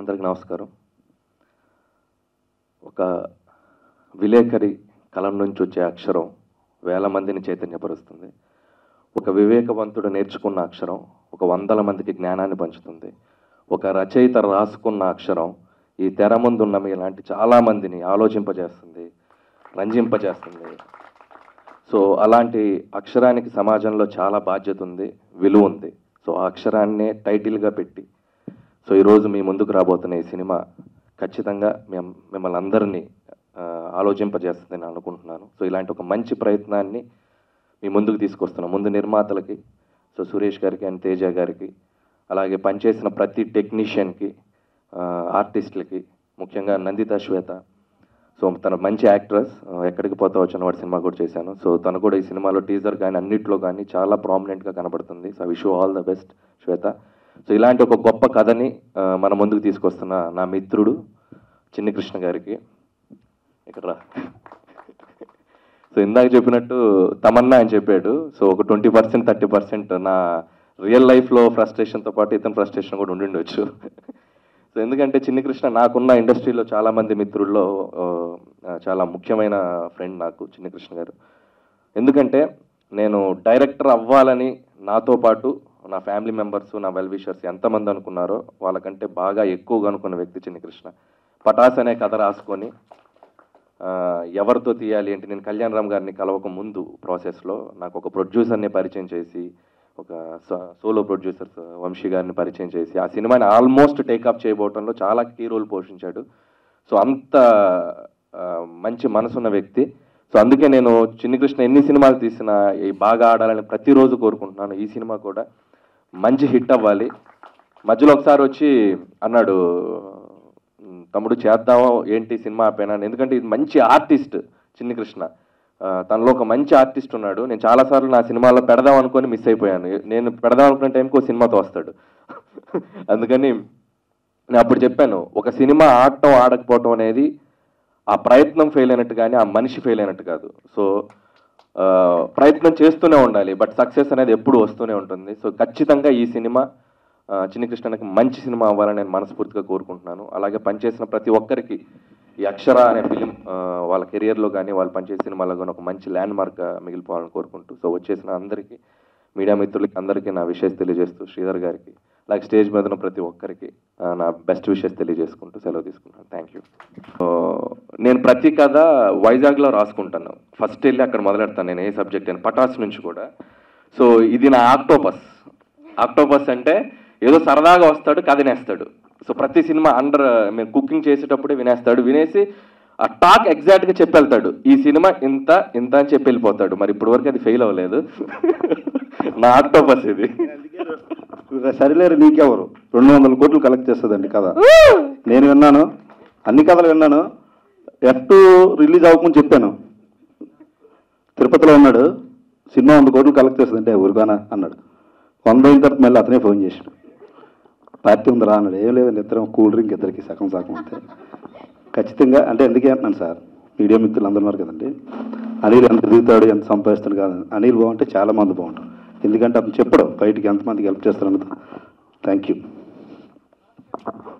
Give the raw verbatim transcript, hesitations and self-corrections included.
అందరికీ నమస్కారం. ఒక విలేకరి కలం నుంచి వచ్చే అక్షరం వేల మందిని చైతన్యపరుస్తుంది. ఒక వివేకవంతుడు నేర్చుకున్న అక్షరం ఒక వందల మందికి జ్ఞానాన్ని పంచుతుంది. ఒక రచయిత రాసుకున్న అక్షరం ఈ తెర ముందున్న మీలాంటి చాలామందిని ఆలోచింపజేస్తుంది, రంజింపజేస్తుంది. సో అలాంటి అక్షరానికి సమాజంలో చాలా బాధ్యత ఉంది, విలువ ఉంది. సో ఆ అక్షరాన్నే టైటిల్గా పెట్టి సో ఈరోజు మీ ముందుకు రాబోతున్న ఈ సినిమా ఖచ్చితంగా మేము మిమ్మల్ని అందరినీ ఆలోచింపజేస్తుందని అనుకుంటున్నాను. సో ఇలాంటి ఒక మంచి ప్రయత్నాన్ని మీ ముందుకు తీసుకొస్తున్నాం. ముందు నిర్మాతలకి, సో సురేష్ గారికి అండ్ తేజ గారికి, అలాగే పనిచేసిన ప్రతి టెక్నీషియన్కి, ఆర్టిస్టులకి, ముఖ్యంగా నందిత శ్వేత. సో తన మంచి యాక్ట్రెస్, ఎక్కడికి పోతా వచ్చిన వాడి సినిమా కూడా చేశాను. సో తను కూడా ఈ సినిమాలో టీజర్ కానీ అన్నిట్లో కానీ చాలా ప్రామినెంట్గా కనబడుతుంది. So I wish you all the best Shweta. సో ఇలాంటి ఒక గొప్ప కథని మన ముందుకు తీసుకొస్తున్న నా మిత్రుడు చిన్ని కృష్ణ గారికి ఇక్కడ రా. సో ఇందాక చెప్పినట్టు తమన్నా అని చెప్పాడు. సో ఒక ట్వంటీ పర్సెంట్ థర్టీ పర్సెంట్ నా రియల్ లైఫ్లో ఫ్రస్ట్రేషన్తో పాటు ఇతని ఫ్రస్ట్రేషన్ కూడా ఉండిండొచ్చు. సో ఎందుకంటే చిన్ని కృష్ణ నాకున్న ఇండస్ట్రీలో చాలామంది మిత్రుల్లో చాలా ముఖ్యమైన ఫ్రెండ్ నాకు చిన్ని కృష్ణ గారు. ఎందుకంటే నేను డైరెక్టర్ అవ్వాలని నాతో పాటు నా ఫ్యామిలీ మెంబర్స్, నా వెల్ విషర్స్ ఎంతమంది అనుకున్నారో వాళ్ళకంటే బాగా ఎక్కువగా అనుకున్న వ్యక్తి చిన్ని కృష్ణ. పటాస్ అనే కథ రాసుకొని ఎవరితో తీయాలి అంటే నేను కళ్యాణ్ రామ్ గారిని కలవక ముందు ప్రాసెస్లో నాకు ఒక ప్రొడ్యూసర్ని పరిచయం చేసి, ఒక సోలో ప్రొడ్యూసర్ వంశీ గారిని పరిచయం చేసి ఆ సినిమాని ఆల్మోస్ట్ టేకప్ చేయబోవటంలో చాలా కీ రోల్ పోషించాడు. సో అంత మంచి మనసున్న వ్యక్తి. సో అందుకే నేను చిన్ని కృష్ణ ఎన్ని సినిమాలు తీసినా ఈ బాగా ఆడాలని ప్రతిరోజు కోరుకుంటున్నాను. ఈ సినిమా కూడా మంచి హిట్ అవ్వాలి. మధ్యలో ఒకసారి వచ్చి అన్నాడు, తమ్ముడు చేద్దామో ఏంటి సినిమా ఆపేనా, ఎందుకంటే ఇది మంచి ఆర్టిస్ట్ చిన్ని కృష్ణ, తనలో ఒక మంచి ఆర్టిస్ట్ ఉన్నాడు. నేను చాలాసార్లు నా సినిమాలో పెడదాం అనుకొని మిస్ అయిపోయాను. నేను పెడదాం అనుకునే టైంకి ఒక సినిమాతో వస్తాడు. అందుకని నేను అప్పుడు చెప్పాను, ఒక సినిమా ఆడటం ఆడకపోవటం అనేది ఆ ప్రయత్నం ఫెయిల్ అయినట్టు కానీ ఆ మనిషి ఫెయిల్ అయినట్టు కాదు. సో ప్రయత్నం చేస్తూనే ఉండాలి, బట్ సక్సెస్ అనేది ఎప్పుడు వస్తూనే ఉంటుంది. సో ఖచ్చితంగా ఈ సినిమా చిన్ని కృష్ణకి మంచి సినిమా అవ్వాలని నేను మనస్ఫూర్తిగా కోరుకుంటున్నాను. అలాగే పనిచేసిన ప్రతి ఒక్కరికి ఈ అక్షర అనే ఫిలిం వాళ్ళ కెరియర్లో కానీ వాళ్ళు పనిచేసే సినిమాలో కానీ ఒక మంచి ల్యాండ్ మార్క్గా మిగిలిపోవాలని కోరుకుంటూ, సో వచ్చేసిన అందరికీ, మీడియా మిత్రులకి అందరికీ నా విషెస్ తెలియజేస్తూ, శ్రీధర్ గారికి అలాగే స్టేజ్ మీద ఉన్న ప్రతి ఒక్కరికి నా బెస్ట్ విషెస్ తెలియజేసుకుంటూ సెలవు తీసుకుంటాను. Thank you. నేను ప్రతి కథ వైజాగ్లో రాసుకుంటాను. ఫస్ట్ వెళ్ళి అక్కడ మొదలెడతాను నేను ఏ సబ్జెక్ట్ అని, పటాస్ నుంచి కూడా. సో ఇది నా ఆక్టోపస్. ఆక్టోపస్ అంటే ఏదో సరదాగా వస్తాడు, కథ వినేస్తాడు. సో ప్రతి సినిమా అండర్ మేము కుకింగ్ చేసేటప్పుడే వినేస్తాడు. వినేసి ఆ టాక్ ఎగ్జాక్ట్గా చెప్పి వెళ్తాడు, ఈ సినిమా ఇంత ఇంత అని చెప్పి వెళ్ళిపోతాడు. మరి ఇప్పటి వరకు అది ఫెయిల్ అవ్వలేదు. నా ఆక్టోపస్ ఇది. సరిలేరు నీకెవరు రెండు వందల కోట్లు కలెక్ట్ చేస్తుందండి కథ. నేను విన్నాను, అన్ని కథలు విన్నాను. ఎఫ్ టూ రిలీజ్ అవ్వకముందు చెప్పాను, తిరుపతిలో ఉన్నాడు, సినిమా వంద కోట్లు కలెక్ట్ చేస్తుందంటే ఊరుగానా అన్నాడు. వంద అయిన తర్వాత మళ్ళీ అతనే ఫోన్ చేశాడు, పార్టీ ఉందిరా అన్నాడు. ఏం లేదండి, ఇద్దరం కూల్ డ్రింక్ ఇద్దరికి సగం సగం అంతే. ఖచ్చితంగా అంటే ఎందుకే అంటున్నాను సార్, మీడియా మిత్రులు అందరూ ఉన్నారు కదండి, అనిల్ ఎంత దిగుతాడు ఎంత సంపాదిస్తాడు కాదు, అనిల్ బాగుంటే చాలా మంది బాగుంటారు. ఎందుకంటే అతను చెప్పడు బయటికి ఎంతమందికి హెల్ప్ చేస్తారన్నది. Thank you.